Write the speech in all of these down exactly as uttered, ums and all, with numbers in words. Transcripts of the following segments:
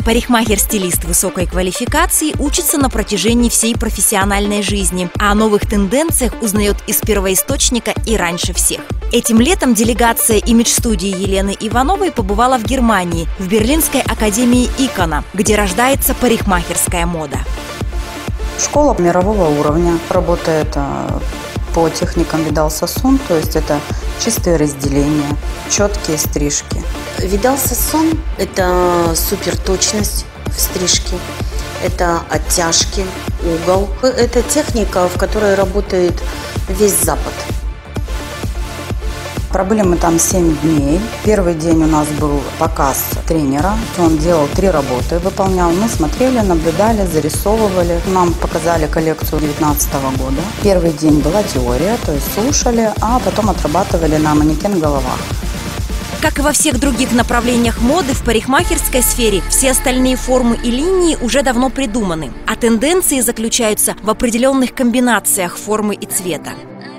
Парикмахер-стилист высокой квалификации учится на протяжении всей профессиональной жизни, а о новых тенденциях узнает из первоисточника и раньше всех. Этим летом делегация имидж-студии Елены Ивановой побывала в Германии, в Берлинской академии Икона, где рождается парикмахерская мода. Школа мирового уровня, работает по техникам Видал-Сассон, то есть это чистые разделения, четкие стрижки. Видал-Сассон – это суперточность в стрижке, это оттяжки, угол. Это техника, в которой работает весь Запад. Пробыли мы там семь дней. Первый день у нас был показ тренера. Он делал три работы, выполнял. Мы смотрели, наблюдали, зарисовывали. Нам показали коллекцию две тысячи девятнадцатого года. Первый день была теория, то есть слушали, а потом отрабатывали на манекен-головах. Как и во всех других направлениях моды, в парикмахерской сфере все остальные формы и линии уже давно придуманы, а тенденции заключаются в определенных комбинациях формы и цвета.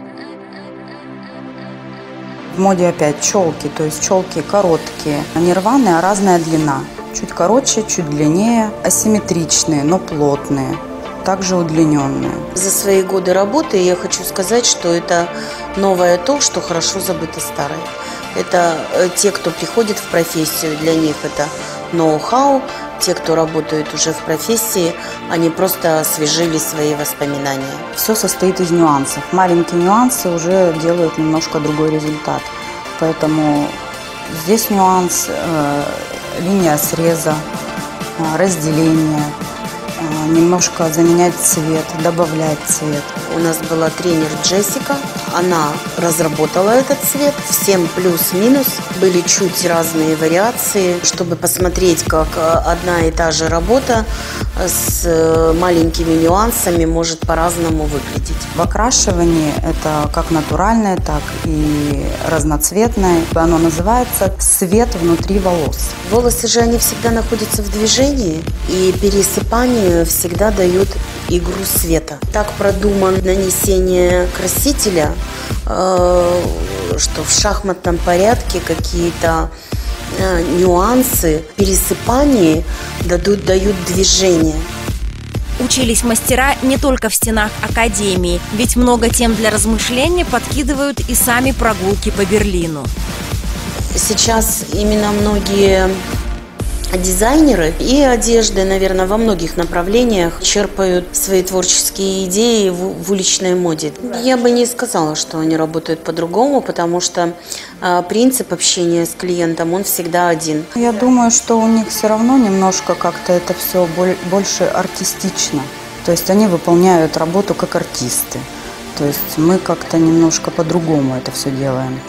В моде опять челки, то есть челки короткие, не рваные, а разная длина. Чуть короче, чуть длиннее, асимметричные, но плотные, также удлиненные. За свои годы работы я хочу сказать, что это новое то, что хорошо забыто старое. Это те, кто приходит в профессию, для них это ноу-хау. Те, кто работают уже в профессии, они просто освежили свои воспоминания. Все состоит из нюансов. Маленькие нюансы уже делают немножко другой результат. Поэтому здесь нюанс, э, линия среза, э, разделение, э, немножко заменять цвет, добавлять цвет. У нас была тренер Джессика, она разработала этот цвет. Всем плюс-минус были чуть разные вариации, чтобы посмотреть, как одна и та же работа с маленькими нюансами может по-разному выглядеть. В окрашивании это как натуральное, так и разноцветное. Оно называется «свет внутри волос». Волосы же они всегда находятся в движении, и пересыпание всегда дает игру света. Так продумано нанесение красителя, что в шахматном порядке какие-то нюансы пересыпания дадут, дают движение. Учились мастера не только в стенах академии, ведь много тем для размышления подкидывают и сами прогулки по Берлину. Сейчас именно многие дизайнеры и одежды, наверное, во многих направлениях черпают свои творческие идеи в, в уличной моде. Я бы не сказала, что они работают по-другому, потому что э, принцип общения с клиентом, он всегда один. Я думаю, что у них все равно немножко как-то это все больше артистично. То есть они выполняют работу как артисты. То есть мы как-то немножко по-другому это все делаем.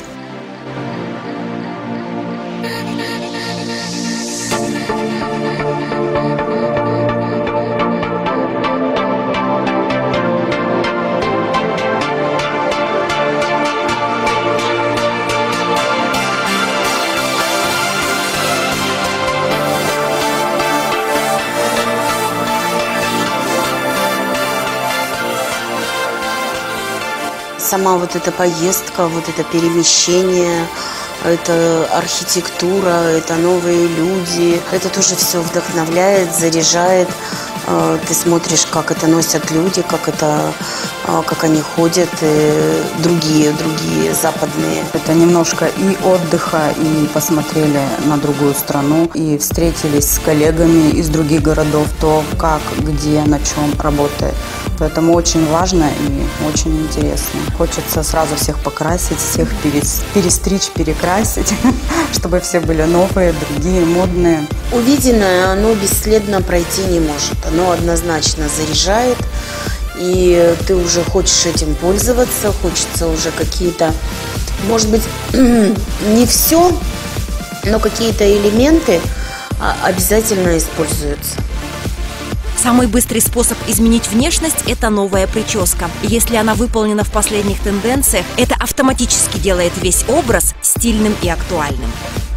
Сама вот эта поездка, вот это перемещение, это архитектура, это новые люди, это тоже все вдохновляет, заряжает. Ты смотришь, как это носят люди, как это, как они ходят, и другие, другие западные. Это немножко и отдыха, и посмотрели на другую страну, и встретились с коллегами из других городов, то как, где, на чем работает. Поэтому очень важно и очень интересно. Хочется сразу всех покрасить, всех перестричь, перекрасить, чтобы все были новые, другие, модные. Увиденное, оно бесследно пройти не может. Оно однозначно заряжает, и ты уже хочешь этим пользоваться, хочется уже какие-то, может быть, не все, но какие-то элементы обязательно используются. Самый быстрый способ изменить внешность – это новая прическа. Если она выполнена в последних тенденциях, это автоматически делает весь образ стильным и актуальным.